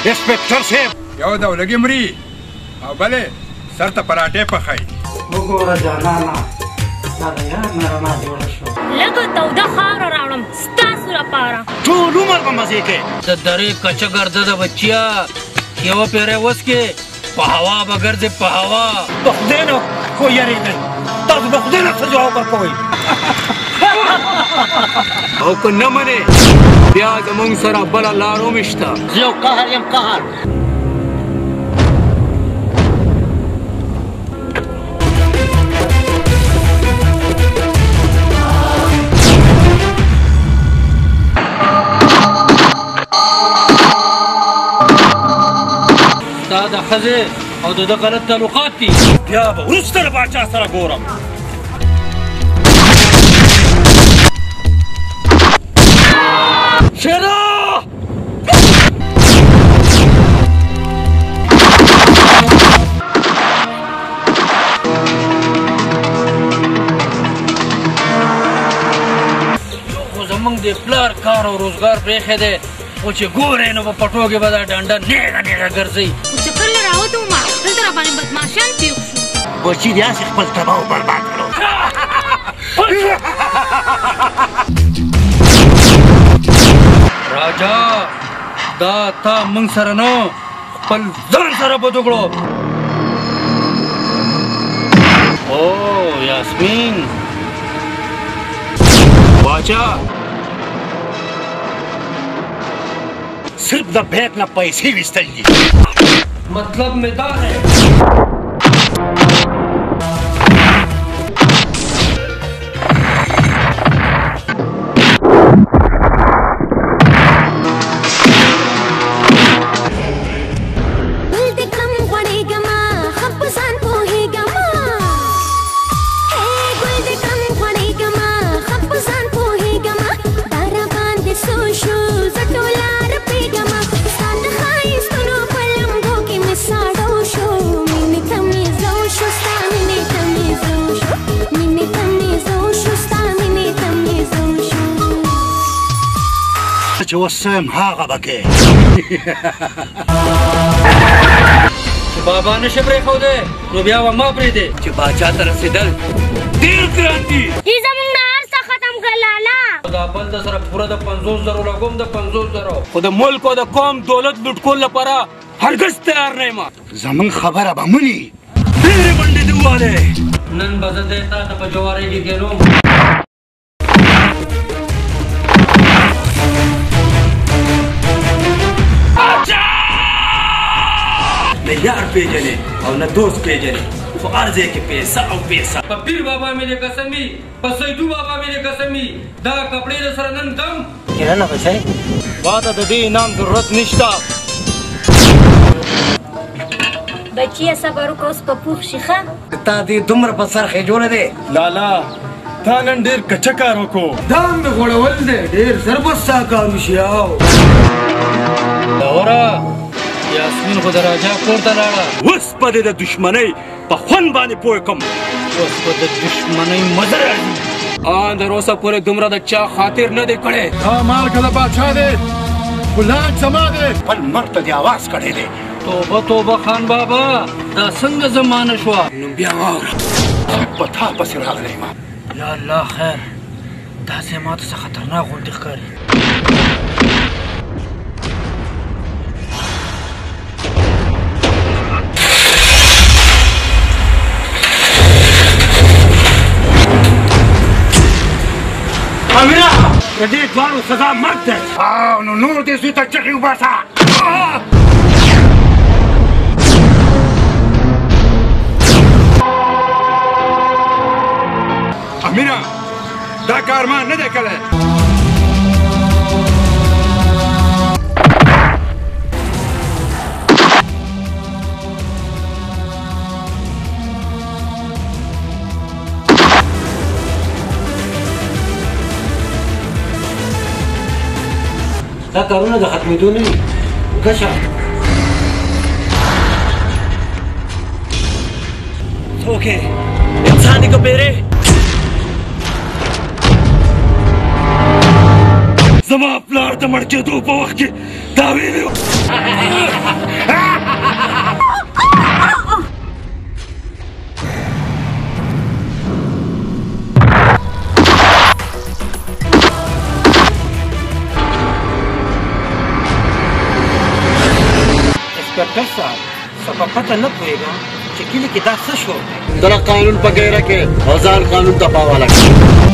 انسپکټر صاحب یو دولګي مري او بلې سر ته پراټې پخوي. وګوره جانانه دا د یار نه رڼا جوړه شوه. لږه توده خاوره راوړم ستاسو لپاره. ټول عمر به مزې کوې. د درې کچه ګرده ده بچیا یوه پیری وسکې په هوا به ګرځې په هوا. د خدای نه خو یارېدئ تاسو د خدای نه څه جواب ورکوئ او که نه منې بیا زموږ سره بله لار هم شته. زه یو قهر یم قهر. دا د ښځې او د ده غلط تعلقات دي. بیا به وروسته له باچا سره ګورم. شیرا خو زموږ د پلار کار او روزګار پرېښی دی خو چې ګورې نو په پټو کې به دا ډنډه نیغه نیغه ګرځئ. خو چې کله راوتو ما دلته راباندې بدماشان پېښ شو. بچي دې هسې خپل تباه و برباد کړو. راجا دا تا موږ سره نه خپل ځان سره بد وکړو. او یاسمین باچا صرف د بیک نه پیسې ویستل دي. مطلب مې دا دی چې اوس څه یم هغه به کوې. چې بابا نشي پرېښودی نو بیا به ما پرېږدې. چې باچا ته رسېدل ډېر ګران دي. ای زموږ نه هر څه ختم کړه لالا. دا بل د سره پوره د 50,000 لګوم د 50,000 خو د ملک او د قوم دولت لوټ کولو لپاره هرګز تیار نه یم. زموږ خبره به مني. ډېرې منډې دې ووهلې. نن به زه دی تا ته په جوارۍ کې کښېنوم. نه یار پیژنې او نه دوست پیژنې خو هر ځای کې پیسه او پیسه. په پیر بابا مې دې قسم وي په سیدو بابا مې دې قسم وي دا کپړې د سره نن کم. کیرانه بچای ما ته د دې انعام ضرورت نشته. بچیه صبر وکړه اوس په پوښ شي ښه. تا دې دومره په سر خېجوړی دی. لالا تا نن ډېر کچه کار وکړو. دا مې غوړول دی ډېر زر به ستا کار وشي. داوره یاسمین خو د راجا کور ته لاړه. اوس به دې د دشمنۍ په خوند باندې پوه کړم. اوس به د دشمنۍ مزه راځي. ان تر اوسه پورې دومره د چا خاطر نه دی کړی. دا مال که د باچا دی ګلان زما دی. خپل مرګ ته دې اواز کړی دی. توبه توبه خان بابا دا څنګه زمانه شوه. نو بیا واوره په تا پسې راغلی یم. یا الله خیر داسې ماته څه خطرناک غوندې ښکاري. امینه د دې دواړو سزا مرګ دی. نو نور دې زوی ته چغې وباسه. امینه دا کار ما نه دی کړی. دا کارونه د ختمېدو نه وي. کشه څوک یې انسان دې که پیرې زما پلار د مړ کېدو په وخت کې دا ویلي وو. انسپکټر صاحب څه په پته نه پوهېږم چې کلي کې دا څه شو. دغه قانون په ګیره کې او ځان قانون ته پاواله کړي.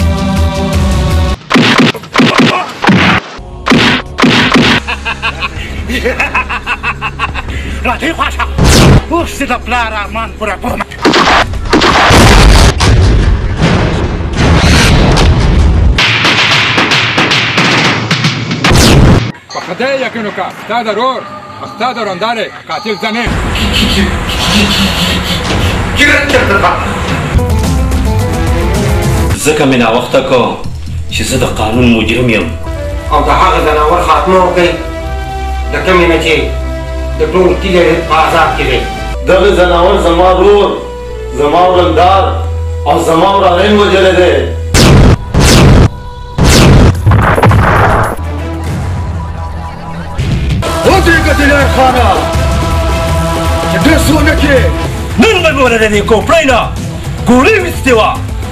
راځئ خواشه اوس دې د پلار ارمان پوره کوم. په خدای یقین وکړه ستا د رور او ستا د روندارې قاتل زه نه یم. ځکه مې ناوخته کوم چې زه د قانون مجرم یم. او د هغه ځناور خاتمه وکړئ د کمې نه چې د ټول کلي په عذاب کې دی. دغه ځناور زما رور زما ورندار او زما وراره وژلی دی. ودرېږه دلیر خانه چې داسې ونه کړې. نن به مې ونه د دې کوپړۍ نه ګولۍ ویستې وه.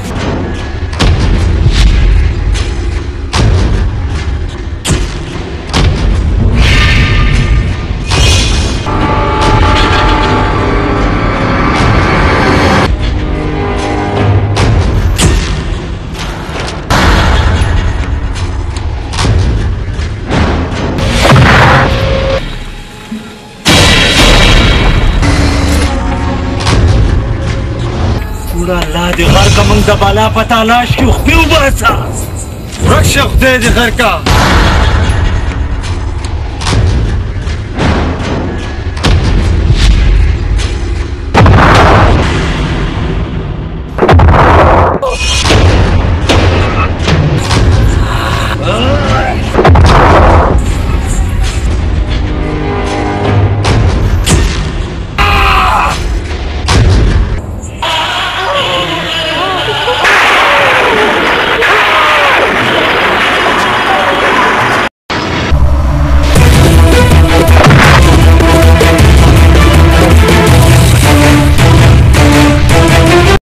الله دې غرقه موږ د بالا په تالاش کې خپې وباسه. ورک شه خدای دې غرقه